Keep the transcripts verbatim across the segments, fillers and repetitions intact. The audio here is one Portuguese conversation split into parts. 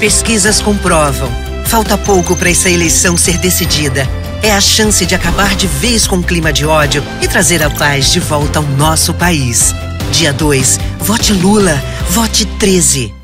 pesquisas comprovam. Falta pouco para essa eleição ser decidida. É a chance de acabar de vez com o clima de ódio e trazer a paz de volta ao nosso país. Dia dois, vote Lula, vote treze.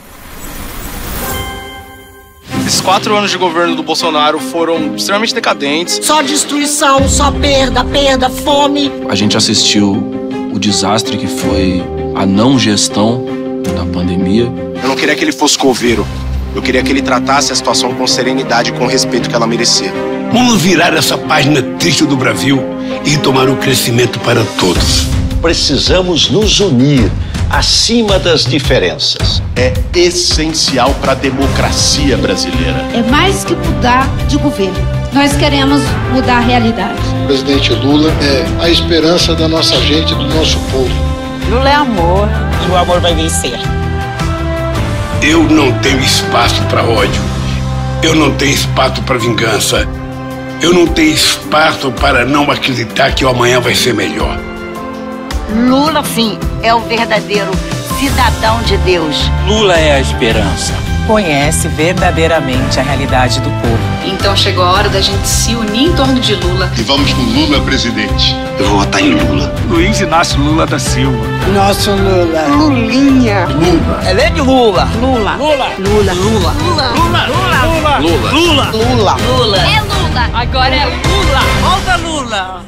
Esses quatro anos de governo do Bolsonaro foram extremamente decadentes. Só destruição, só perda, perda, fome. A gente assistiu o desastre que foi a não gestão da pandemia. Eu não queria que ele fosse coveiro. Eu queria que ele tratasse a situação com serenidade e com o respeito que ela merecia. Vamos virar essa página triste do Brasil e tomar o crescimento para todos. Precisamos nos unir acima das diferenças. É essencial para a democracia brasileira. É mais que mudar de governo. Nós queremos mudar a realidade. O presidente Lula é a esperança da nossa gente, do nosso povo. Lula é amor e o amor vai vencer. Eu não tenho espaço para ódio. Eu não tenho espaço para vingança. Eu não tenho espaço para não acreditar que o amanhã vai ser melhor. Lula, sim, é o verdadeiro cidadão de Deus. Lula é a esperança. Conhece verdadeiramente a realidade do povo. Então chegou a hora da gente se unir em torno de Lula. E vamos com Lula presidente. Eu vou votar em Lula. Luiz Inácio Lula da Silva. Nosso Lula. Lulinha. Lula. Elene Lula. Lula. Lula. Lula. Lula. Lula. Lula. Lula. Lula. Lula. Lula. Lula. É Lula. Agora é Lula. Volta Lula.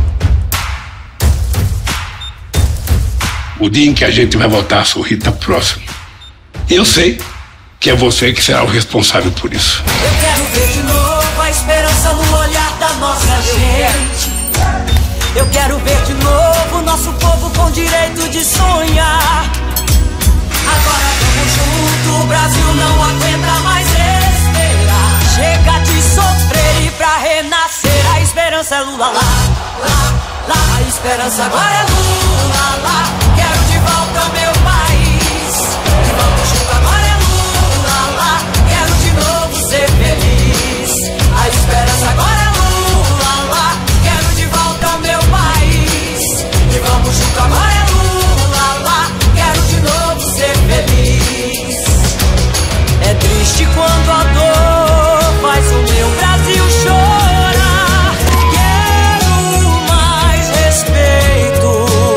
O dia em que a gente vai votar, sorrir tá próximo. E eu sei que é você que será o responsável por isso. Eu quero ver de novo a esperança no olhar da nossa gente. Eu quero ver de novo o nosso povo com direito de sonhar. Agora vamos junto, o Brasil não aguenta mais esperar. Chega de sofrer e pra renascer a esperança é Lula lá, lá, lá. A esperança agora é Lula lá. Quero de volta o meu país. E vamos junto, agora é Lula lá. Quero de novo ser feliz. A esperança agora é Lula lá. Quero de volta o meu país. E vamos junto, agora é Lula lá. Quero de novo ser feliz. É triste quando a dor faz o meu Brasil chorar. Quero mais respeito.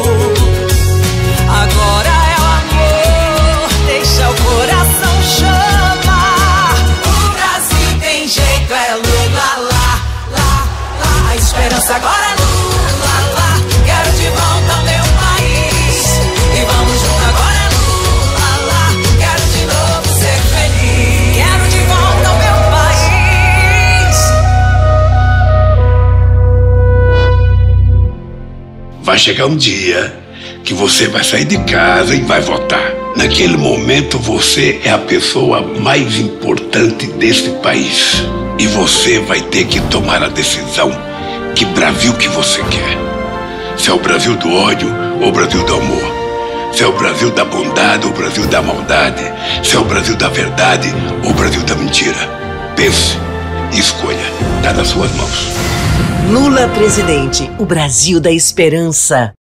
Agora é o amor, deixa o coração chamar. O Brasil tem jeito, é Lula lá, lá, lá. A esperança agora é Lula lá. Quero de volta o meu país. E vamos junto, agora é Lula lá. Quero de novo ser feliz. Quero de volta o meu país. Vai chegar um dia que você vai sair de casa e vai votar. Naquele momento você é a pessoa mais importante desse país. E você vai ter que tomar a decisão que Brasil que você quer. Se é o Brasil do ódio ou o Brasil do amor. Se é o Brasil da bondade ou o Brasil da maldade. Se é o Brasil da verdade ou o Brasil da mentira. Pense e escolha. Está nas suas mãos. Lula presidente, o Brasil da esperança.